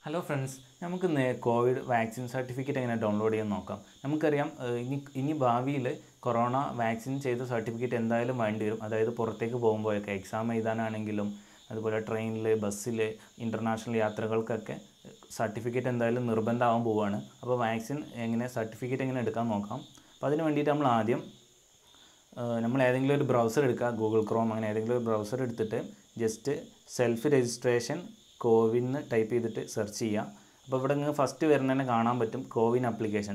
Hello friends, നമുക്കിന്ന് Covid vaccine certificate എങ്ങനെ download ചെയ്യാൻ നോക്കാം. നമുക്കറിയാം ഇനി ഭാവിയിൽ കൊറോണ വാക്സിൻ ചെയ്ത സർട്ടിഫിക്കറ്റ് എന്തായാലും വേണ്ടി വരും. അതായത് പുറത്തേക്ക് പോകുമ്പോഴൊക്കെ എക്സാം എഴുതാനാണെങ്കിലും അതുപോലെ ട്രെയിനിൽ, ബസ്സിൽ, ഇൻ്റർനാഷണൽ യാത്രകൾക്കൊക്കെ സർട്ടിഫിക്കറ്റ് എന്തായാലും നിർബന്ധമാകാൻ പോവുകയാണ്. അപ്പോൾ വാക്സിൻ സർട്ടിഫിക്കറ്റ് എങ്ങനെ എടുക്കാൻ നോക്കാം. അപ്പോൾ അതിന് വേണ്ടിയിട്ട് നമ്മൾ ഏതെങ്കിലും ഒരു ബ്രൗസർ എടുക്കുക, ഗൂഗിൾ ക്രോം അങ്ങനെ ഏതെങ്കിലും ഒരു ബ്രൗസർ എടുത്തിട്ട് just self registration CoWIN type ചെയ്തിട്ട് സെർച്ച് ചെയ്യുക. അപ്പോൾ ഇവിടെ നിങ്ങൾ ഫസ്റ്റ് വരുന്നതന്നെ കാണാൻ പറ്റും കോവിൻ ആപ്ലിക്കേഷൻ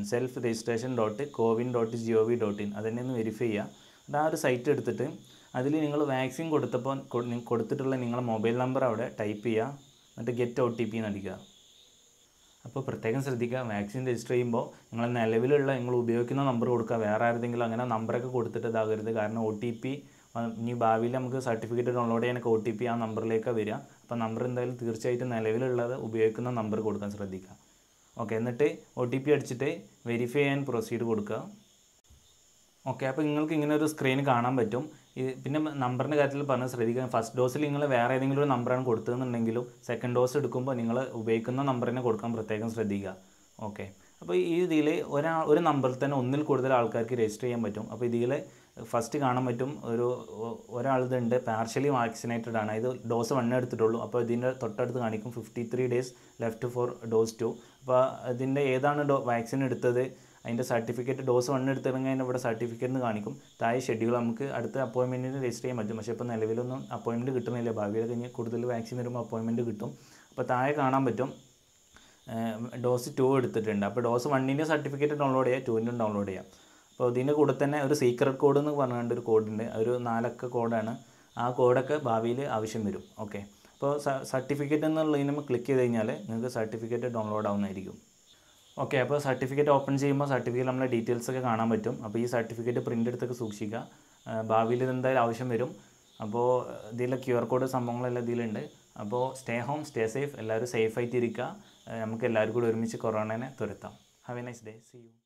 self-registration.cowin.gov.in. അതെന്നെ ഒന്ന് വെരിഫൈ ചെയ്യുക. അത് ആ ഒരു സൈറ്റ് എടുത്തിട്ട് അതിൽ നിങ്ങൾ വാക്സിൻ കൊടുത്തിട്ടുള്ള നിങ്ങളുടെ മൊബൈൽ നമ്പർ അവിടെ ടൈപ്പ് ചെയ്യുക. എന്നിട്ട് ഗെറ്റ് OTP അടിക്കുക. അപ്പോൾ പ്രത്യേകം ശ്രദ്ധിക്കുക, വാക്സിൻ രജിസ്റ്റർ ചെയ്യുമ്പോൾ നിങ്ങൾ നിലവിലുള്ള നിങ്ങൾ ഉപയോഗിക്കുന്ന നമ്പർ കൊടുക്കുക. വേറെ ആരുടെങ്കിലും അങ്ങനെ നമ്പറൊക്കെ കൊടുത്തിട്ട് ഇതാകരുത്. കാരണം OTP ഇനി ഭാവിയിൽ നമുക്ക് സർട്ടിഫിക്കറ്റ് ഡൗൺലോഡ് ചെയ്യാനൊക്കെ OTP ആ നമ്പറിലേക്കാണ് വരിക. അപ്പോൾ നമ്പർ എന്തായാലും തീർച്ചയായിട്ടും നിലവിലുള്ളത് ഉപയോഗിക്കുന്ന നമ്പർ കൊടുക്കാൻ ശ്രദ്ധിക്കുക. ഓക്കെ, എന്നിട്ട് OTP അടിച്ചിട്ട് വെരിഫൈ ചെയ്യാൻ പ്രൊസീഡ് കൊടുക്കുക. ഓക്കെ, അപ്പോൾ നിങ്ങൾക്ക് ഇങ്ങനെ ഒരു സ്ക്രീൻ കാണാൻ പറ്റും. പിന്നെ നമ്പറിൻ്റെ കാര്യത്തിൽ പറഞ്ഞ് ശ്രദ്ധിക്കുക. ഫസ്റ്റ് ഡോസിൽ നിങ്ങൾ വേറെ ഏതെങ്കിലും ഒരു നമ്പറാണ് കൊടുത്തതെന്നുണ്ടെങ്കിലും സെക്കൻഡ് ഡോസ് എടുക്കുമ്പോൾ നിങ്ങൾ ഉപയോഗിക്കുന്ന നമ്പർ തന്നെ കൊടുക്കാൻ പ്രത്യേകം ശ്രദ്ധിക്കുക. ഓക്കെ, അപ്പോൾ ഈ ഇതിൽ ഒരു നമ്പറിൽ തന്നെ ഒന്നിൽ കൂടുതൽ ആൾക്കാർക്ക് രജിസ്റ്റർ ചെയ്യാൻ പറ്റും. അപ്പോൾ ഇതിൽ ഫസ്റ്റ് കാണാൻ പറ്റും ഒരാളിതുണ്ട് പാർഷ്യലി വാക്സിനേറ്റഡ് ആണ്. ഇത് ഡോസ് 1 എടുത്തിട്ടുള്ളൂ. അപ്പോൾ ഇതിൻ്റെ തൊട്ടടുത്ത് കാണിക്കും 53 days ലെഫ്റ്റ് ഫോർ ഡോസ് 2. അപ്പോൾ ഇതിൻ്റെ ഏതാണ് വാക്സിൻ എടുത്തത്, അതിൻ്റെ സർട്ടിഫിക്കറ്റ് ഡോസ് 1 എടുത്തിറങ്ങി ഇവിടെ സർട്ടിഫിക്കറ്റ് കാണിക്കും. താഴെ ഷെഡ്യൂൾ നമുക്ക് അടുത്ത അപ്പോയിൻമെൻറ്റിന് രജിസ്റ്റർ ചെയ്യാൻ പറ്റും. പക്ഷേ ഇപ്പോൾ നിലവിലൊന്നും അപ്പോയിൻമെൻറ്റ് കിട്ടുന്നില്ല. ഭാവിയിൽ കഴിഞ്ഞ് കൂടുതൽ വാക്സിൻ വരുമ്പോൾ അപ്പോയിൻമെൻറ്റ് കിട്ടും. അപ്പോൾ താഴെ കാണാൻ പറ്റും ഡോസ് 2 എടുത്തിട്ടുണ്ട്. അപ്പോൾ ഡോസ് 1ൻ്റെ സർട്ടിഫിക്കറ്റ് ഡൗൺലോഡ് ചെയ്യുക, 2ൻ്റെ ഡൗൺലോഡ് ചെയ്യുക. അപ്പോൾ ഇതിൻ്റെ കൂടെ തന്നെ ഒരു സീക്രട്ട് കോഡ് എന്ന് പറഞ്ഞുകൊണ്ട് ഒരു കോഡുണ്ട്. ഒരു 4 അക്ക കോഡാണ്. ആ കോഡൊക്കെ ഭാവിയിൽ ആവശ്യം വരും. ഓക്കെ, അപ്പോൾ സർട്ടിഫിക്കറ്റ് എന്നുള്ളതിന് നമ്മൾ ക്ലിക്ക് ചെയ്ത് കഴിഞ്ഞാൽ നിങ്ങൾക്ക് സർട്ടിഫിക്കറ്റ് ഡൗൺലോഡ് ആവുന്നതായിരിക്കും. ഓക്കെ, അപ്പോൾ സർട്ടിഫിക്കറ്റ് ഓപ്പൺ ചെയ്യുമ്പോൾ സർട്ടിഫിക്കറ്റ് നമ്മളെ ഡീറ്റെയിൽസ് ഒക്കെ കാണാൻ പറ്റും. അപ്പോൾ ഈ സർട്ടിഫിക്കറ്റ് പ്രിൻ്റ് എടുത്തൊക്കെ സൂക്ഷിക്കുക. ഭാവിയിൽ ഇതെന്തായാലും ആവശ്യം വരും. അപ്പോൾ ഇതിലെ QR കോഡ് സംഭവങ്ങളെല്ലാം ഇതിലുണ്ട്. അപ്പോൾ സ്റ്റേ ഹോം, സ്റ്റേ സേഫ്, എല്ലാവരും സേഫായിട്ട് ഇരിക്കുക. നമുക്ക് എല്ലാവർക്കും കൂടി ഒരുമിച്ച് കൊറോണനെ തുരത്താം. Have a nice day. See U.